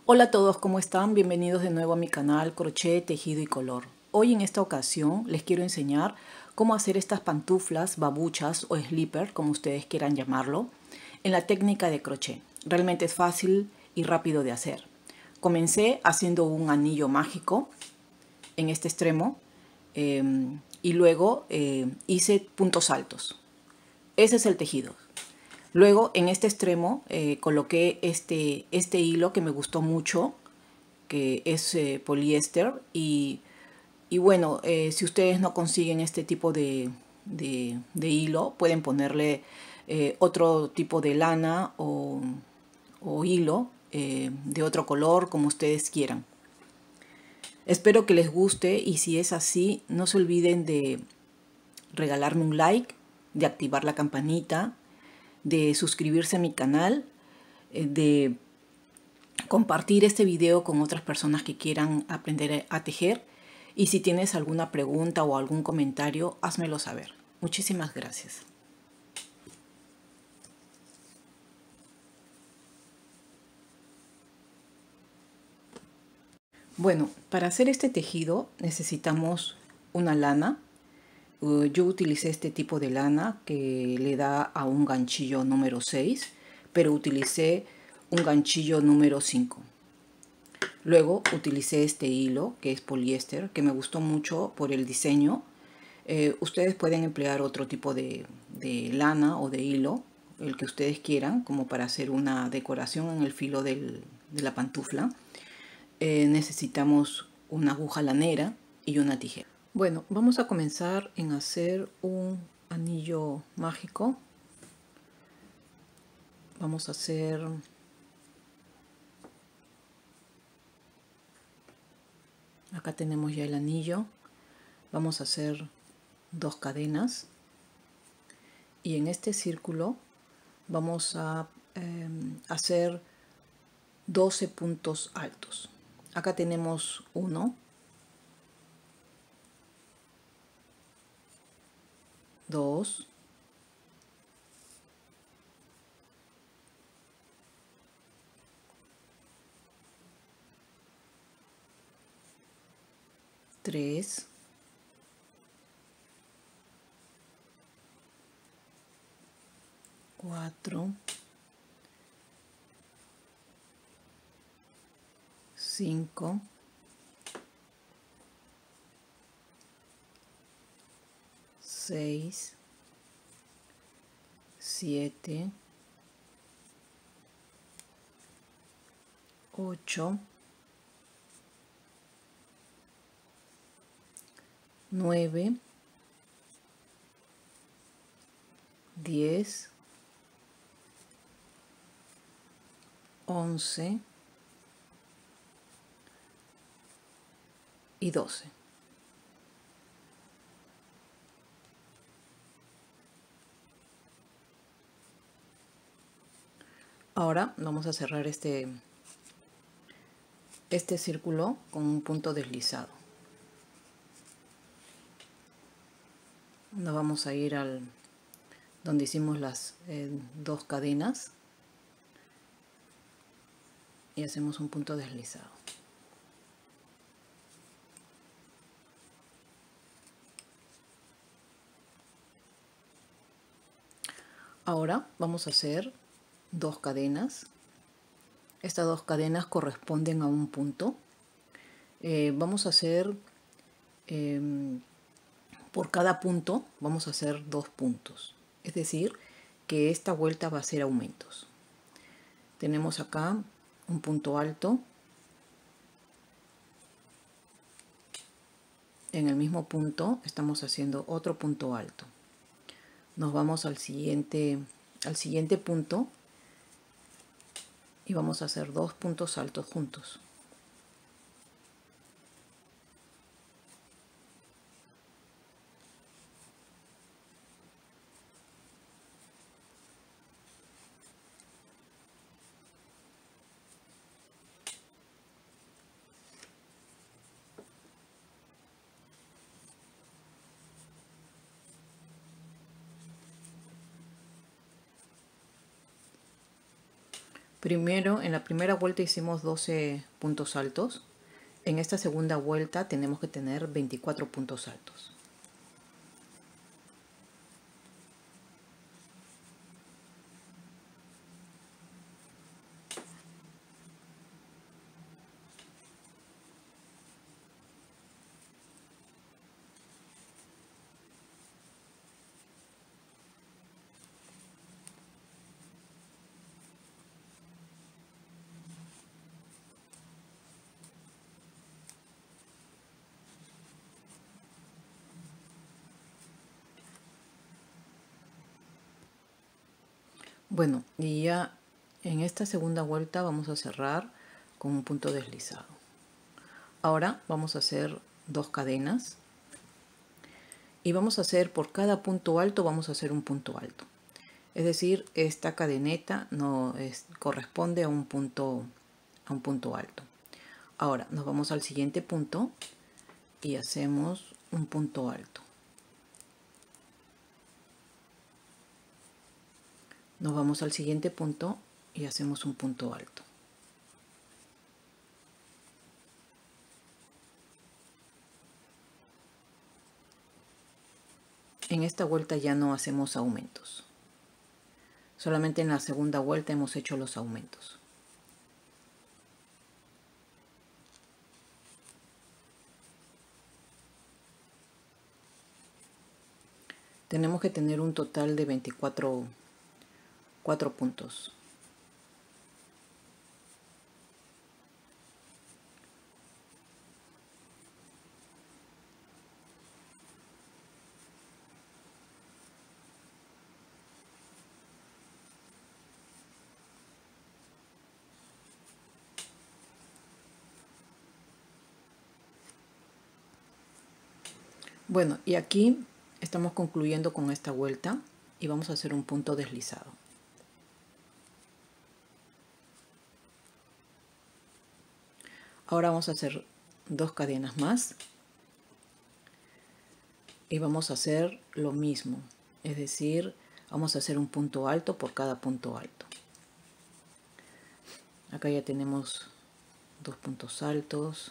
Hola a todos, ¿cómo están? Bienvenidos de nuevo a mi canal Crochet, Tejido y Color. Hoy en esta ocasión les quiero enseñar cómo hacer estas pantuflas, babuchas o slipper, como ustedes quieran llamarlo, en la técnica de crochet. Realmente es fácil y rápido de hacer. Comencé haciendo un anillo mágico en este extremo y luego hice puntos altos. Ese es el tejido. Luego en este extremo coloqué este hilo que me gustó mucho, que es poliéster y bueno, si ustedes no consiguen este tipo de hilo, pueden ponerle otro tipo de lana o hilo de otro color, como ustedes quieran. Espero que les guste y si es así, no se olviden de regalarme un like, de activar la campanita, de suscribirse a mi canal, de compartir este video con otras personas que quieran aprender a tejer. Y si tienes alguna pregunta o algún comentario, házmelo saber. Muchísimas gracias. Bueno, para hacer este tejido necesitamos una lana. Yo utilicé este tipo de lana que le da a un ganchillo número 6, pero utilicé un ganchillo número 5. Luego utilicé este hilo que es poliéster, que me gustó mucho por el diseño. Ustedes pueden emplear otro tipo de lana o de hilo, el que ustedes quieran, como para hacer una decoración en el filo de la pantufla. Necesitamos una aguja lanera y una tijera. Bueno, vamos a comenzar en hacer un anillo mágico. Vamos a hacer acá tenemos ya el anillo. Vamos a hacer 2 cadenas y en este círculo vamos a hacer 12 puntos altos. Acá tenemos 1, 2, 3, 4, 5, 6, 7, 8, 9, 10, 11 y 12. Ahora vamos a cerrar este círculo con un punto deslizado. Nos vamos a ir al donde hicimos las 2 cadenas y hacemos un punto deslizado. Ahora vamos a hacer 2 cadenas. Estas 2 cadenas corresponden a un punto. Vamos a hacer por cada punto vamos a hacer 2 puntos, es decir que esta vuelta va a ser aumentos. Tenemos acá un punto alto, en el mismo punto estamos haciendo otro punto alto. Nos vamos al siguiente punto y vamos a hacer 2 puntos altos juntos. Primero, en la primera vuelta hicimos 12 puntos altos. En esta segunda vuelta tenemos que tener 24 puntos altos. Bueno, y ya en esta segunda vuelta vamos a cerrar con un punto deslizado. Ahora vamos a hacer 2 cadenas y vamos a hacer por cada punto alto, vamos a hacer un punto alto. Es decir, esta cadeneta no corresponde a un punto alto. Ahora nos vamos al siguiente punto y hacemos un punto alto. Nos vamos al siguiente punto y hacemos un punto alto. En esta vuelta ya no hacemos aumentos. Solamente en la segunda vuelta hemos hecho los aumentos. Tenemos que tener un total de 24 puntos. Bueno, y aquí estamos concluyendo con esta vuelta y vamos a hacer un punto deslizado. Ahora vamos a hacer 2 cadenas más y vamos a hacer lo mismo, es decir, vamos a hacer un punto alto por cada punto alto. Acá ya tenemos 2 puntos altos,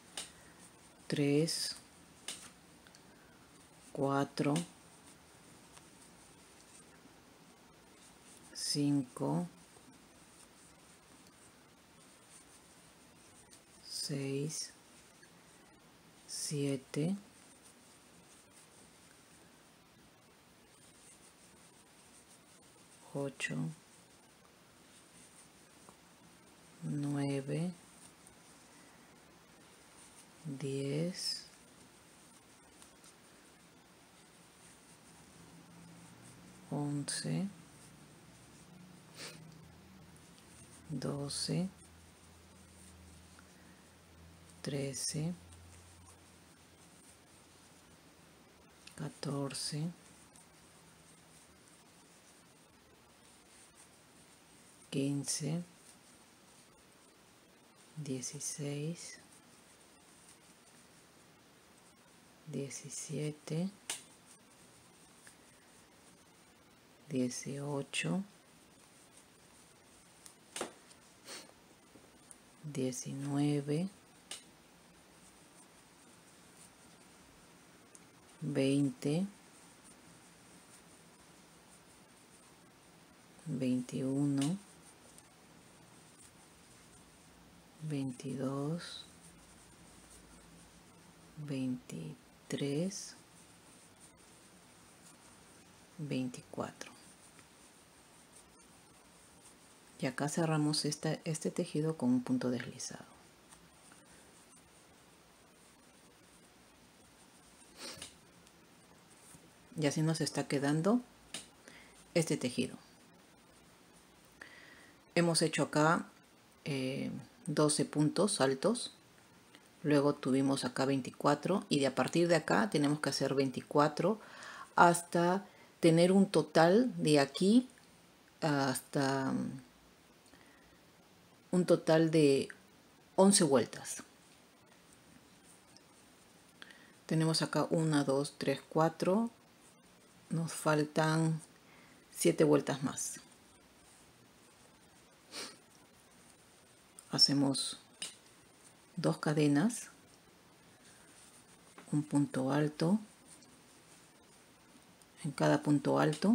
3, 4, 5, 6, 7, 8, 9, 10, 11, 12, 13, 14, 15, 16, 17, 18, 19, 20, 21, 22, 23, 24. Y acá cerramos este tejido con un punto deslizado. Y así nos está quedando este tejido. Hemos hecho acá 12 puntos altos. Luego tuvimos acá 24 y a partir de acá tenemos que hacer 24 hasta tener un total de aquí hasta un total de 11 vueltas. Tenemos acá 1, 2, 3, 4. Nos faltan 7 vueltas más. hacemos 2 cadenas, un punto alto en cada punto alto,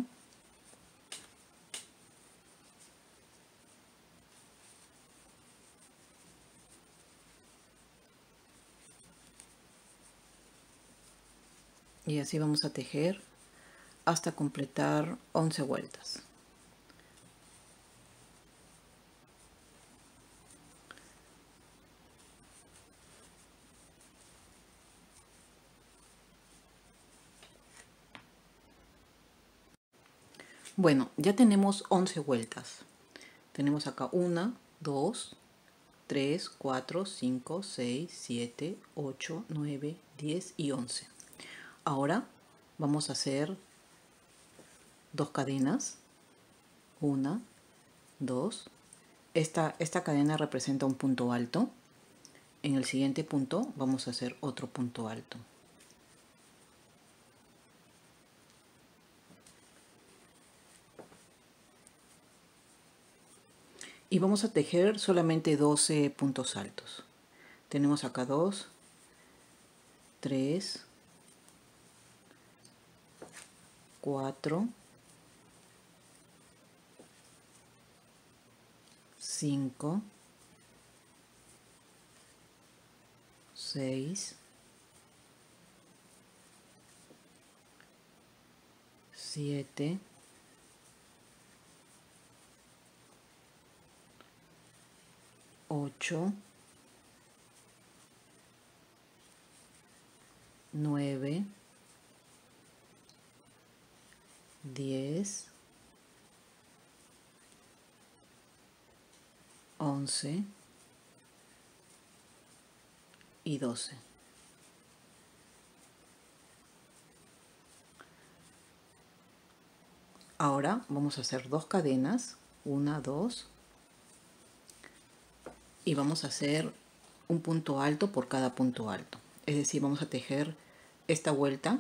y así vamos a tejer hasta completar 11 vueltas. Bueno, ya tenemos 11 vueltas. Tenemos acá 1, 2, 3, 4, 5, 6, 7, 8, 9, 10 y 11. Ahora vamos a hacer 2 cadenas. 1, 2. Esta cadena representa un punto alto. En el siguiente punto vamos a hacer otro punto alto. Y vamos a tejer solamente 12 puntos altos. Tenemos acá 2, 3, 4, 5, 6, 7, 8, 9, 10, 11 y 12. Ahora vamos a hacer 2 cadenas, 1, 2, y vamos a hacer un punto alto por cada punto alto. Es decir, vamos a tejer esta vuelta.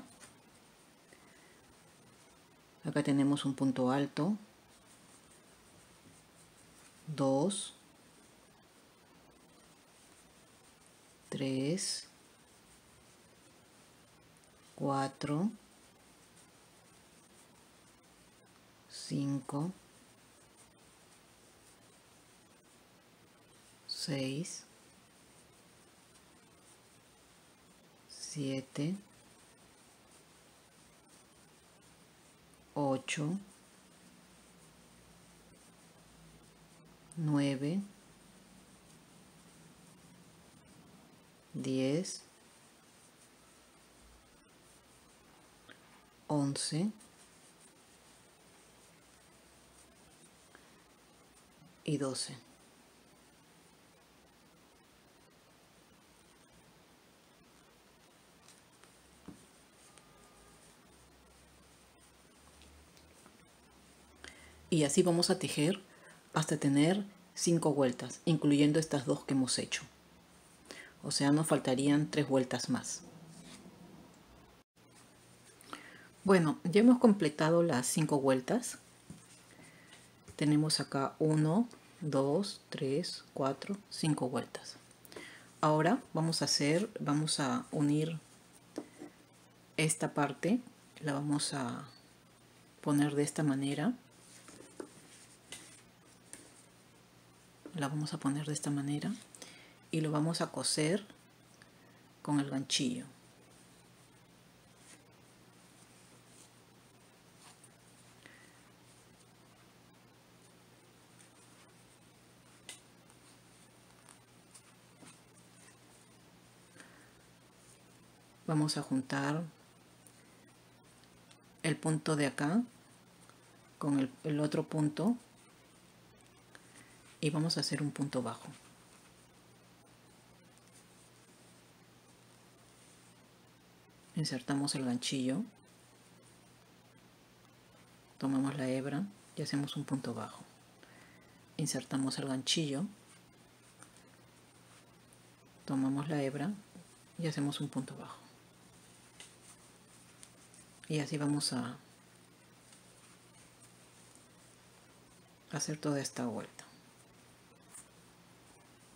Acá tenemos un punto alto, 2, 3, 4, 5, 6, 7, 8, 9, 10, 11 y 12. Y así vamos a tejer hasta tener 5 vueltas, incluyendo estas 2 que hemos hecho. O sea, nos faltarían 3 vueltas más. Bueno, ya hemos completado las 5 vueltas. Tenemos acá 1, 2, 3, 4, 5 vueltas. Ahora vamos a unir esta parte, la vamos a poner de esta manera. La vamos a poner de esta manera y lo vamos a coser con el ganchillo. Vamos a juntar el punto de acá con el otro punto y vamos a hacer un punto bajo. Insertamos el ganchillo, tomamos la hebra y hacemos un punto bajo. Insertamos el ganchillo, tomamos la hebra y hacemos un punto bajo. Y así vamos a hacer toda esta vuelta.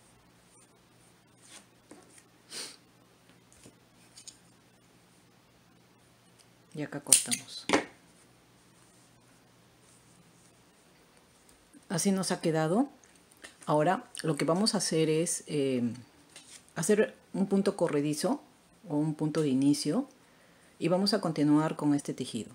y acá cortamos. Así nos ha quedado. Ahora lo que vamos a hacer es hacer un punto corredizo o un punto de inicio y vamos a continuar con este tejido.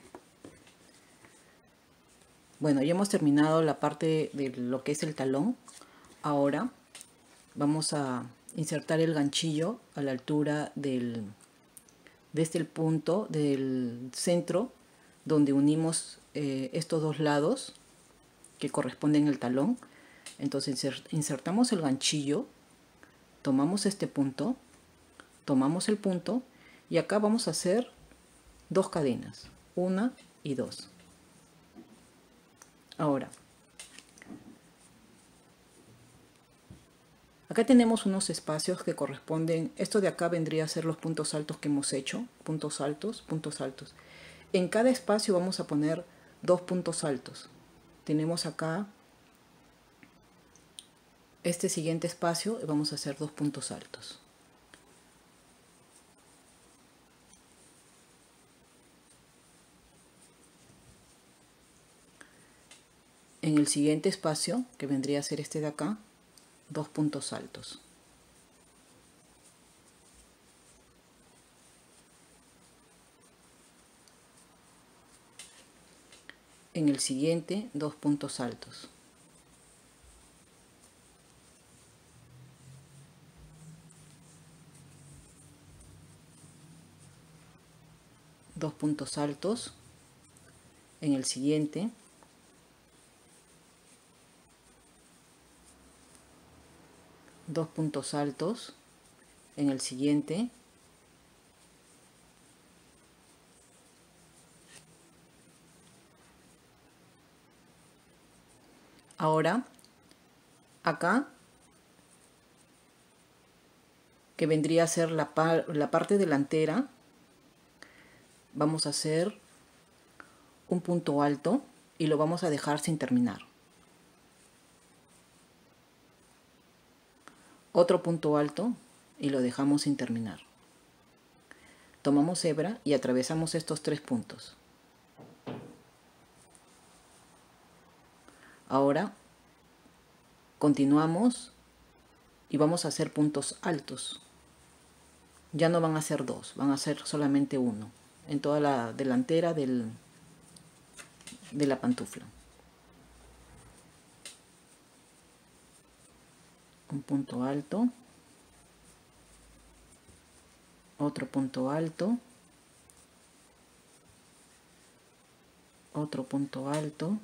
Bueno, ya hemos terminado la parte de lo que es el talón. Ahora vamos a insertar el ganchillo a la altura desde el punto del centro donde unimos estos dos lados que corresponden al talón. Entonces insertamos el ganchillo, tomamos este punto, tomamos el punto y acá vamos a hacer 2 cadenas, 1 y 2. Ahora, acá tenemos unos espacios que corresponden, esto de acá vendría a ser los puntos altos que hemos hecho, puntos altos, puntos altos. En cada espacio vamos a poner 2 puntos altos. Tenemos acá este siguiente espacio y vamos a hacer 2 puntos altos. En el siguiente espacio, que vendría a ser este de acá, 2 puntos altos. En el siguiente, 2 puntos altos. Dos puntos altos. En el siguiente, dos puntos altos. En el siguiente, ahora acá, que vendría a ser la parte delantera, vamos a hacer un punto alto y lo vamos a dejar sin terminar. Otro punto alto y lo dejamos sin terminar. Tomamos hebra y atravesamos estos 3 puntos. Ahora continuamos y vamos a hacer puntos altos. Ya no van a ser 2, van a ser solamente 1 en toda la delantera de la pantufla. Un punto alto, otro punto alto, otro punto alto,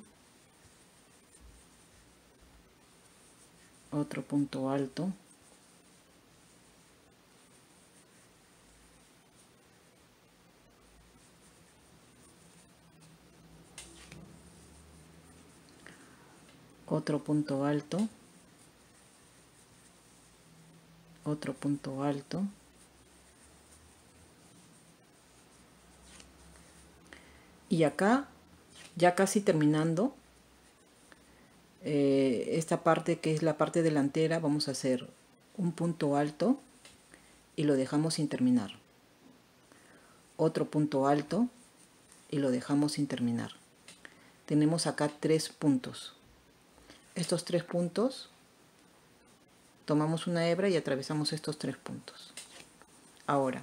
otro punto alto, otro punto alto, otro punto alto, y acá ya casi terminando esta parte que es la parte delantera, vamos a hacer un punto alto y lo dejamos sin terminar, otro punto alto y lo dejamos sin terminar. Tenemos acá 3 puntos. Estos 3 puntos, tomamos una hebra y atravesamos estos 3 puntos. Ahora,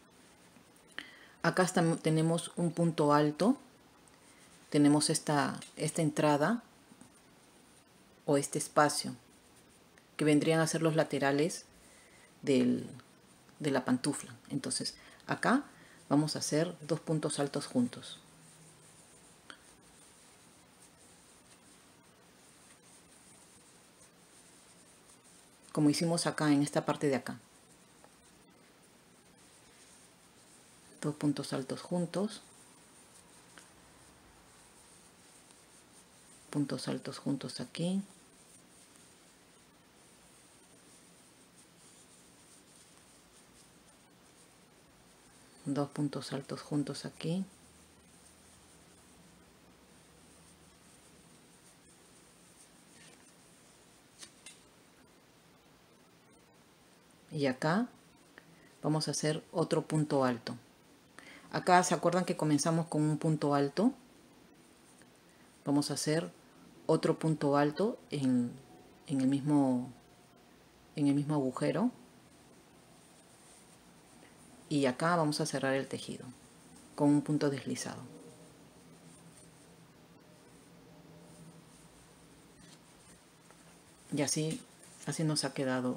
acá tenemos un punto alto, tenemos esta entrada o este espacio que vendrían a ser los laterales de la pantufla. Entonces acá vamos a hacer 2 puntos altos juntos. Como hicimos acá en esta parte de acá. 2 puntos altos juntos. Puntos altos juntos aquí. Dos puntos altos juntos aquí. Y acá vamos a hacer otro punto alto. Acá se acuerdan que comenzamos con un punto alto. Vamos a hacer otro punto alto en el mismo agujero. Y acá vamos a cerrar el tejido con un punto deslizado. Y así nos ha quedado.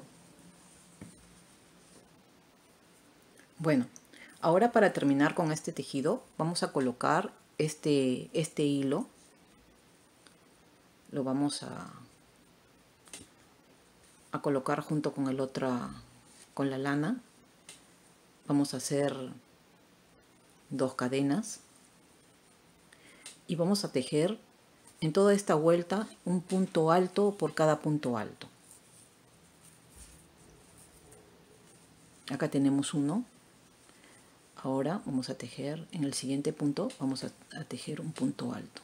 Bueno, ahora para terminar con este tejido vamos a colocar este hilo. Lo vamos a colocar junto con con la lana. Vamos a hacer 2 cadenas y vamos a tejer en toda esta vuelta un punto alto por cada punto alto. Acá tenemos uno. Ahora vamos a tejer en el siguiente punto, vamos a tejer un punto alto.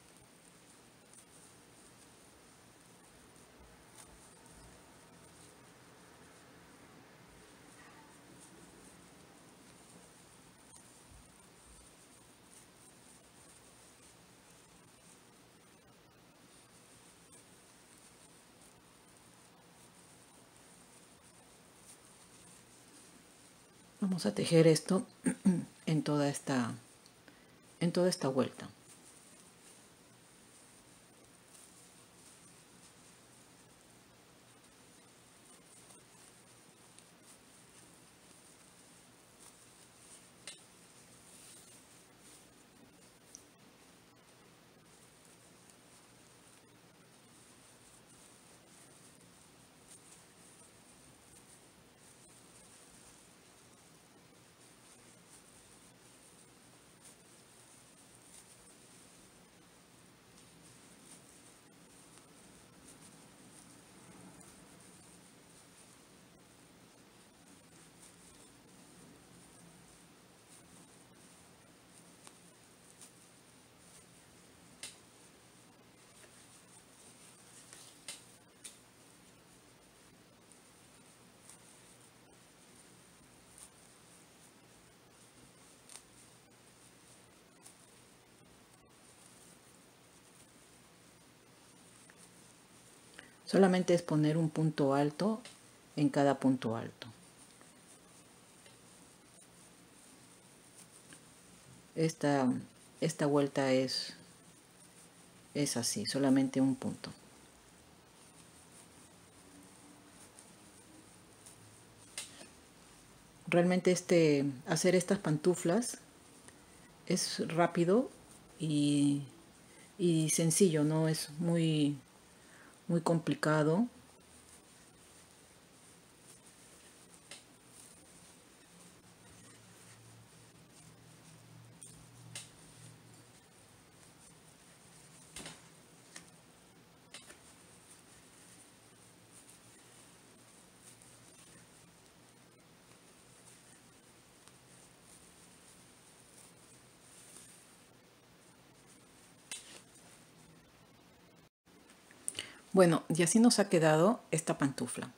Vamos a tejer esto en toda esta vuelta. Solamente es poner un punto alto en cada punto alto. Esta vuelta es así, solamente un punto. Realmente hacer estas pantuflas es rápido y sencillo, no es muy complicado. Bueno, y así nos ha quedado esta pantufla.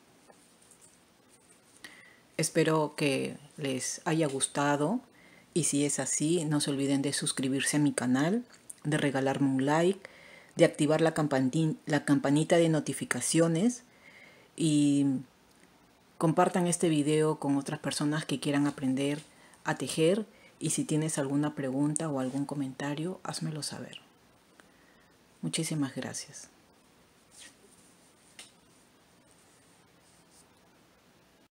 Espero que les haya gustado y si es así, no se olviden de suscribirse a mi canal, de regalarme un like, de activar la campanita de notificaciones y compartan este video con otras personas que quieran aprender a tejer y si tienes alguna pregunta o algún comentario, házmelo saber. Muchísimas gracias.